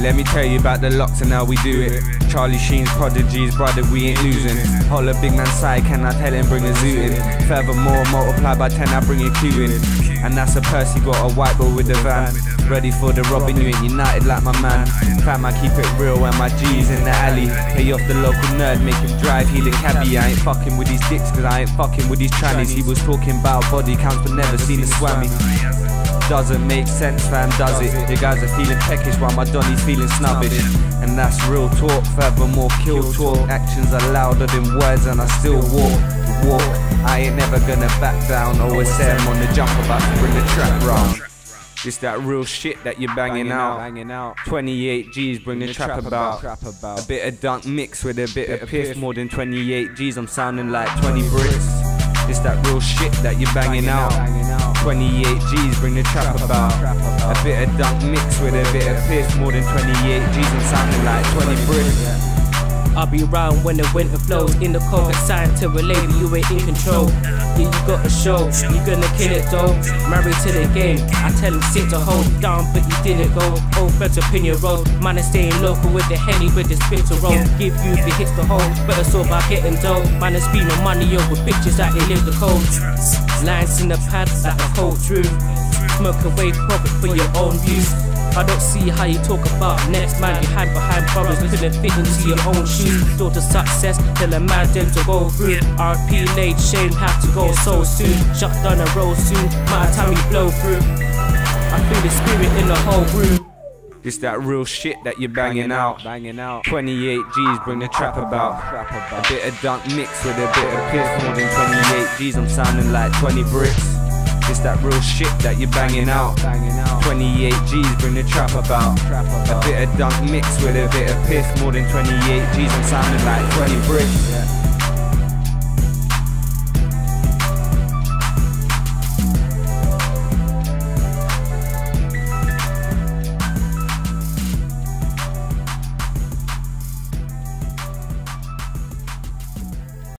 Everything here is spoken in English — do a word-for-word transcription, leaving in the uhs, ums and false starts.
Let me tell you about the locks and how we do it. Charlie Sheen's prodigies, brother, we ain't losing. Holler big man side, can I tell him bring a zoot in? Furthermore, multiply by ten, I bring a Q in. And that's a Percy, got a white boy with the van. Ready for the robbing, you ain't united like my man. Fam, I keep it real when my G's in the alley. Pay off the local nerd, make him drive, healing cabbie. I ain't fucking with these dicks, cause I ain't fucking with these trannies. He was talking about body counts, but never seen a swammy. Doesn't make sense, fam, does it? You guys are feeling peckish while my Donny's feeling snubbish. And that's real talk, furthermore kill talk. Actions are louder than words and I still walk, walk. I ain't never gonna back down. O S M on the jump, about to bring the trap round. It's that real shit that you're banging out. twenty-eight G's bring the trap about. A bit of dunk mix with a bit of piff. More than twenty-eight G's, I'm sounding like twenty bricks. It's that real shit that you're banging out. twenty-eight G's bring the trap about. A bit of dunk mix with a bit of piff. More than twenty-eight G's, I'm sounding like twenty bricks. I'll be round when the winter flows. In the cold, assigned to a lady, you ain't in control. Yeah, you got a show, you gonna kill it though. Married to the game, I tell him sit to hold down, but he didn't go. Old friends opinion road, man is staying local with the henny with the spit to roll. Give you the hits to hold, better sort by getting dough. Man is spending money over bitches that they live the cold. Lines in the pad like a cold truth. Smoke away profit for your own views. I don't see how you talk about next man behind behind brothers couldn't fit into your own shoes. Door to success, tell a man them to go through. R P late, shame have to go so soon. Shut down the road soon, my time we blow through. I feel the spirit in the whole room. It's that real shit that you're banging out. twenty-eight G's bring the trap about. A bit of dunk mix with a bit of piff. More than twenty-eight G's, I'm sounding like twenty bricks. It's that real shit that you're banging out. twenty-eight G's bring the trap about. A bit of dunk mix with a bit of piff. More than twenty-eight G's, I'm sounding like twenty bricks.